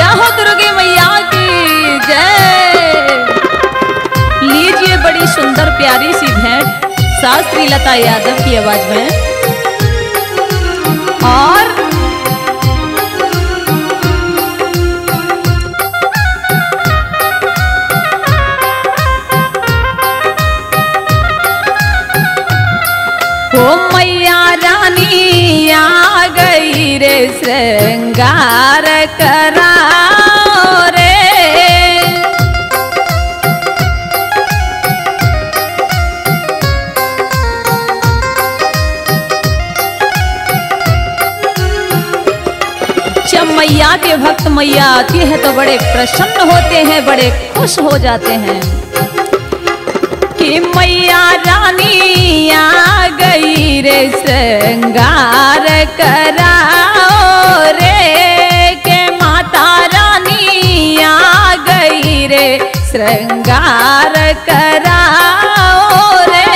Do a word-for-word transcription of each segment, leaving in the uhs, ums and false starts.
हो दुर्गे मैया की जय। लीजिए बड़ी सुंदर प्यारी सी भेंट शास्त्री लता यादव की आवाज में। और ओ मैया रानी आ गई रे श्रृंगार कराओ रे। जब मैया के भक्त मैया आती है तो बड़े प्रसन्न होते हैं, बड़े खुश हो जाते हैं कि मैया रानी आ गई रे श्रृंगार कराओ रे, के माता रानी आ गई रे श्रृंगार कराओ रे।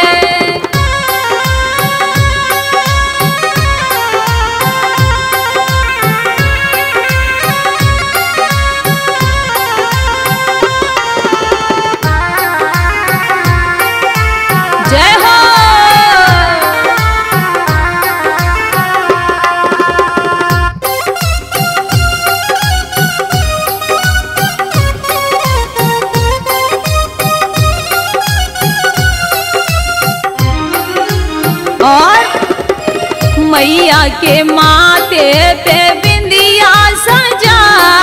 और मैया के माथे पे बिंदिया सजा,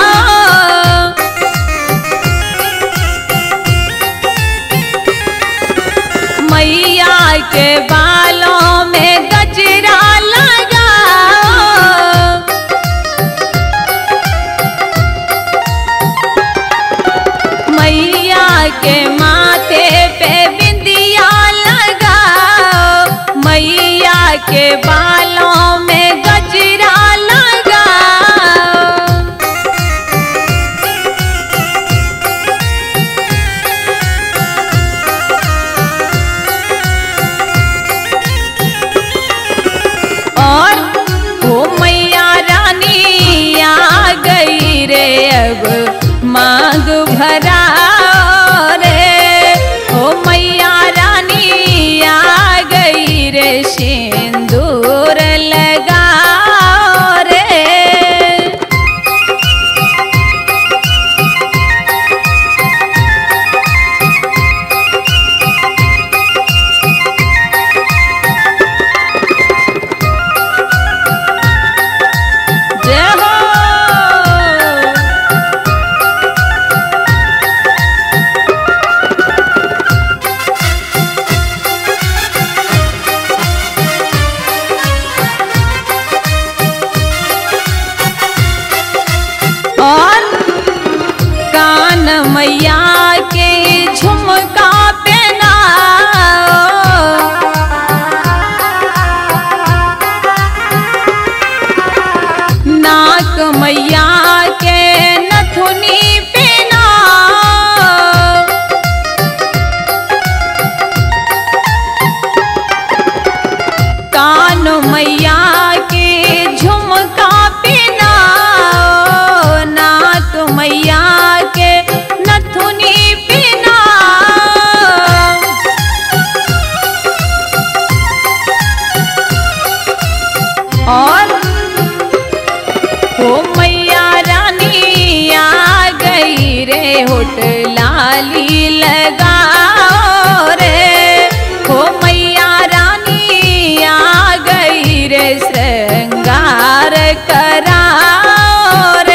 मैया के बालों में गजरा लगा, मैया के माथे पे बिंदिया लगा, मैया के बालों में गजरा लगा। और वो मैया रानी आ गई रे अब मांग भरा रे, ओ मैया रानी आ गई रे सिंदूर लगा रे। जय हो। और कान मैया के झुमका पहना, नाक मैया के नथुनी पहना, कान मैया के झुमका पहना, नाक मैया के नथुनी पहना। और ओ मैया रानी आ गई रे होठ लाली लगाओ रे, ओ मैया रानी आ गई रे श्रृंगार कराओ रे।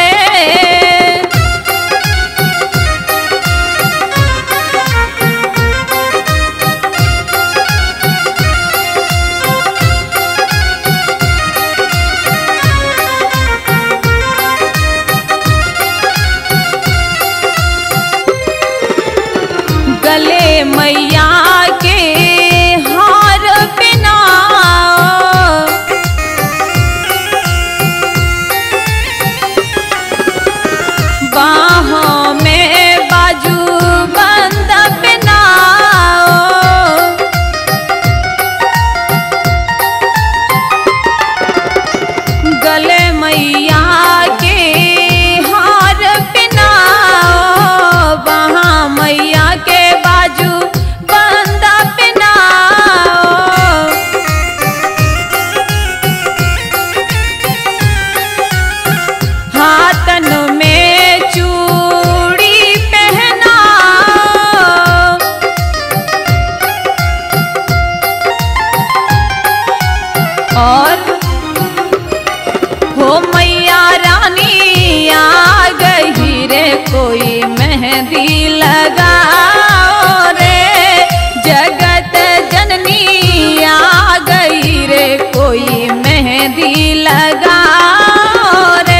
रानी आ गई रे कोई मेहंदी लगाओ रे, जगत जननी आ गई रे कोई मेहंदी लगाओ रे।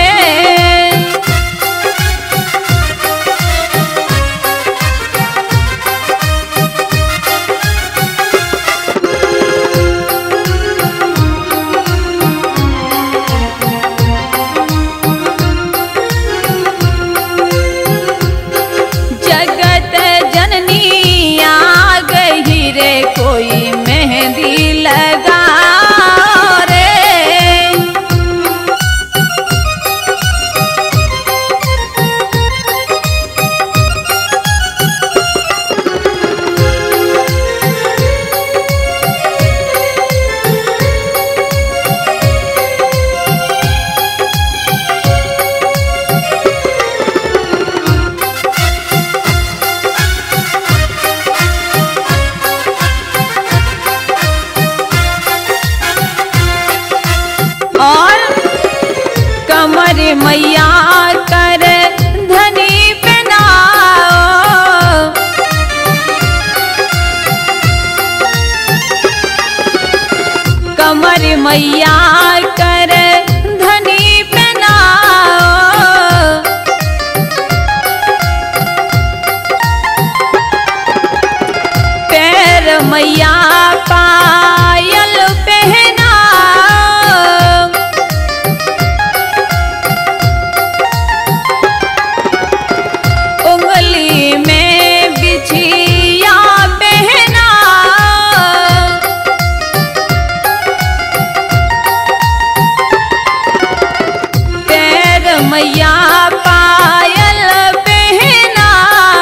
जगत जननी आ गई रे कोई मेहंदी लगाओ रे। और कमर मैया कर धनी पहनाओ, कमर मैया कर धनी पहनाओ, पैर मैया पायल पहनाओ, उंगली में बिछिया पहनाओ, पैर मैया पायल पहनाओ,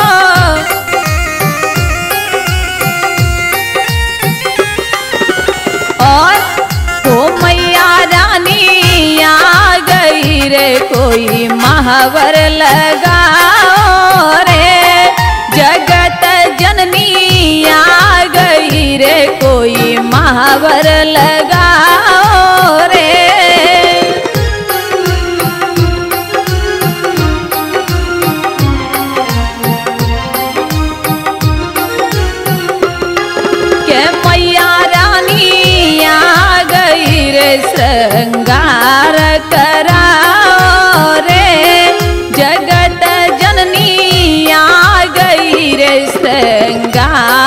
और वो मैया रानी आ गई रे कोई महावर लगाओ रे, जगत जननी आ गई रे कोई महावर लगाओ रे। के मैया रानी आ गई रे श्रृंगार कराओ रे, जगत जननी आ गई रे श्रृंगार